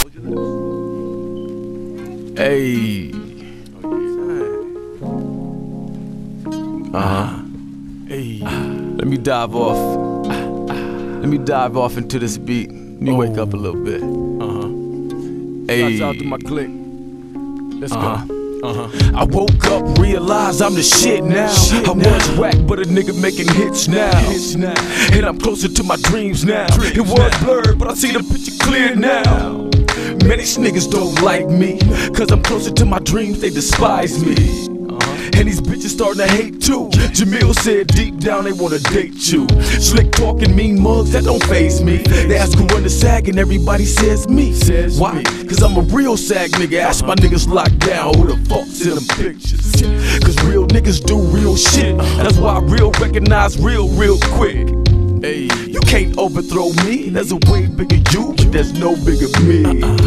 Hey. Hey. Let me dive off. Let me dive off into this beat. Let me wake up a little bit. Hey. Shouts out to my clique. Let's go. I woke up, realized I'm the shit now. I was whack, but a nigga making hits now. And I'm closer to my dreams now. It was blurred, but I see the picture clear now. Man, these niggas don't like me, cause I'm closer to my dreams, they despise me. And these bitches starting to hate too. Jamil said deep down they wanna date you. Slick talking, mean mugs, that don't faze me. They ask who run the SAG and everybody says me. Why? Cause I'm a real SAG nigga. Ask my niggas locked down who the fuck's in them pictures. Cause real niggas do real shit. That's why real recognize real quick. Hey, you can't overthrow me. There's a way bigger you, but there's no bigger me.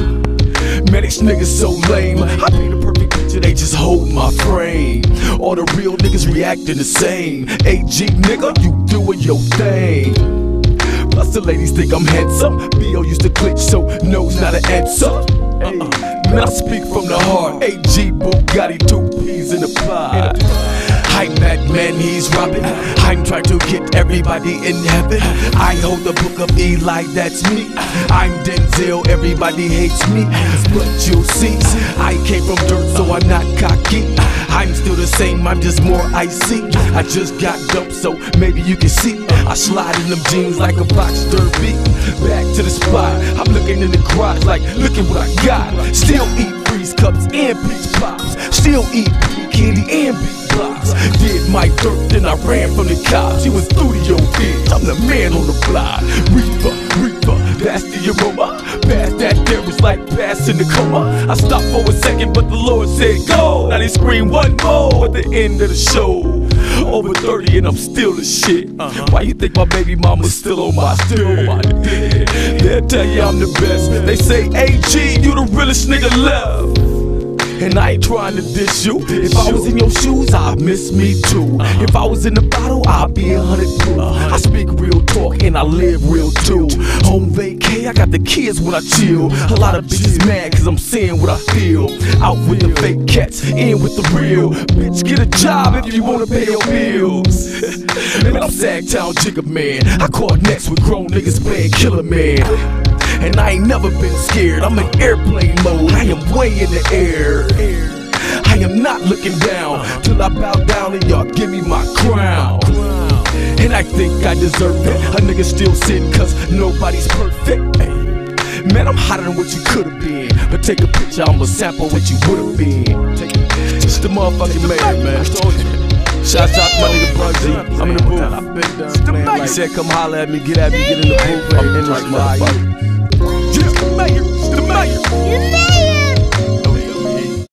Man, these niggas so lame. I paint a perfect picture, they just hold my frame. All the real niggas reacting the same. AG nigga, you doing your thing. Plus the ladies think I'm handsome. B.O. used to click, so no's not an answer. Man, I speak from the heart. AG Bugatti, 2 peas in a pod. I'm that man, he's robbing. I'm trying to get everybody in heaven. I hold the book of Eli, that's me. I'm Denzel, everybody hates me. But you'll see, I came from dirt, so I'm not cocky. I'm still the same, I'm just more icy. I just got dumped, so maybe you can see. I slide in them jeans like a box derby. Back to the spot, I'm looking in the garage like, look at what I got. Still eat freeze cups and peach pops. Still eat candy and beat blocks. Did my dirt, then I ran from the cops. She was studio bitch, I'm the man on the block. Reaper, that's the aroma. Past that there was like passing the coma. I stopped for a second, but the Lord said go. Now they scream one more at the end of the show. Over 30 and I'm still the shit. Why you think my baby mama's still on my dick? They'll tell you I'm the best. They say, AG, you the realest nigga left. And I ain't trying to diss you. If I was in your shoes, I'd miss me too. If I was in the bottle, I'd be 100 proof. I speak real talk and I live real too. Home vacay, I got the kids when I chill. A lot of bitches mad cause I'm saying what I feel. Out with the fake cats, in with the real. Bitch, get a job if you wanna pay your bills. Man, I'm Sagtown Jigga man. I caught next with grown niggas playing Killer Man. And I ain't never been scared, I'm in airplane mode, I am way in the air. I am not looking down, till I bow down and y'all give me my crown. And I think I deserve it, a nigga still sitting cause nobody's perfect. Man, I'm hotter than what you could've been, but take a picture, I'ma sample what you would've been. It's the motherfucking man. Shouts out to my nigga Bugsy, I'm in the booth. He said come holler at me, get in the booth, I'm in this motherfucker. The mayor. The mayor.